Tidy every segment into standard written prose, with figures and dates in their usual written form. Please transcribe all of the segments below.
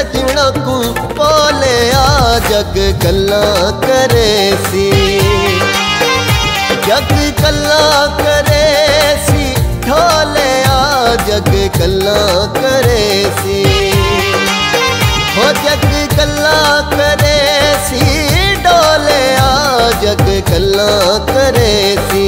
सजना को बोलिया जग गल्ला करे सी। जग गल्ला करे सी ढोलिया जग गल्ला करे सी। हो जग गल्ला करे सी ढोलिया जग गल्ला करे सी।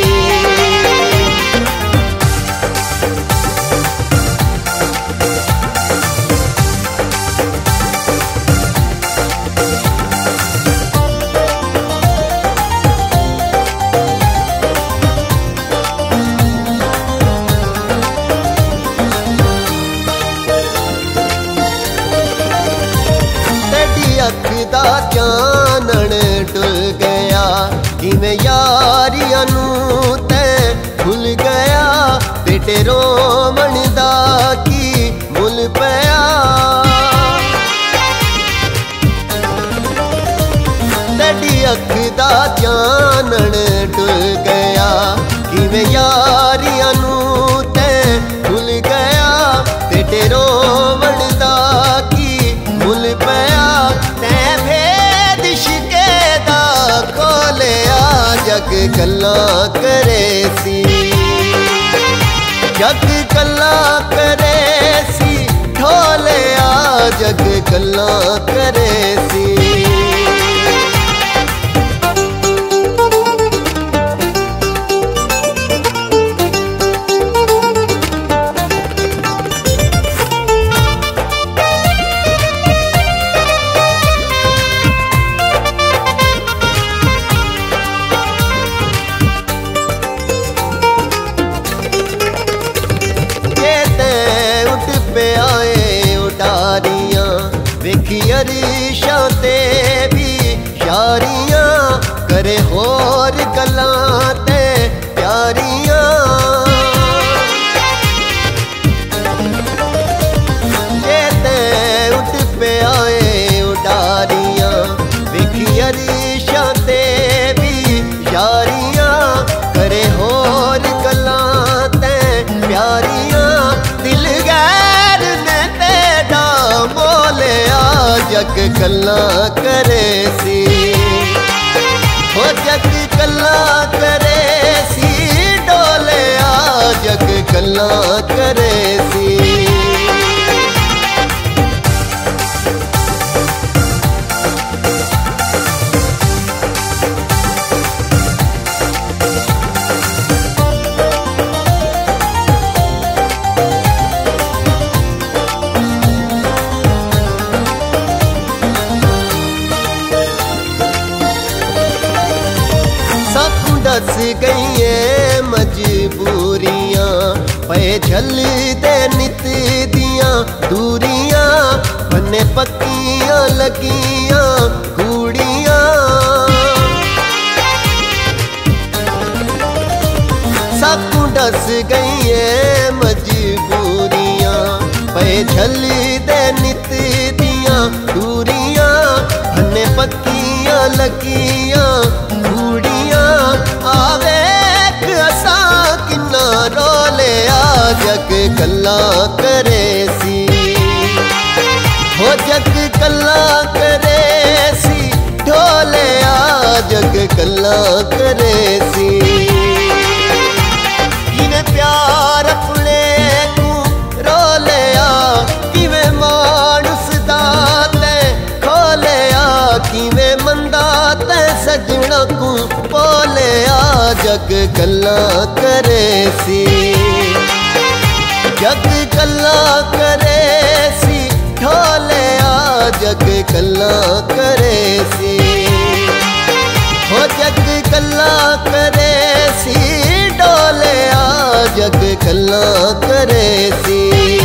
अख दा चानण डुल गया किवें यारियां नूं ते भुल गया। तेरे रोवण दा की मुल पिया। तेरी अख दा चानण डुल गया किवें यारियां नूं ते भुल गया। तेरे रोवण दा की मुल पिया। जग गल्ला करे सी। जग गल्ला करे सी ढोलिया जग गल्ला करे सी। वेखी अरीशा ते भी यारियां करे होर गल्लां ते प्यारियां। जे ते उठ पे आए उडारियां वेखी अरीशा ते भी यारियां करे होर गल्लां ते प्यारियां। दिल गैर ने तेरा बोलिया जग गल्ला करे सी। हो जग गल्ला करे सी ढोलिया जग गल्ला करे सी। दस गई मजबूरियां पे झल दे नित दियां दूरियां। बने पक्कियां लगियां कूड़ियां। साकू दस गई मजबूरियां पे झल दे नित दियां दूरियां। बने पक्कियां लगियां कूड़ियां। आवे असा किन्ना रोलिया जग गल्ला करे सी। हो जग गल्ला करे सी ढोलिया जग गल्ला करे सी। किवें प्यार अपने को रोलिया किवें मानुस दा ते खोलिया। किवें मंदा ते सजना को बोलिया जग गल्ला करे सी। जग गल्ला करे सी ढोलिया जग गल्ला करे सी। हो जग गल्ला करे सी ढोलिया जग गल्ला करे सी।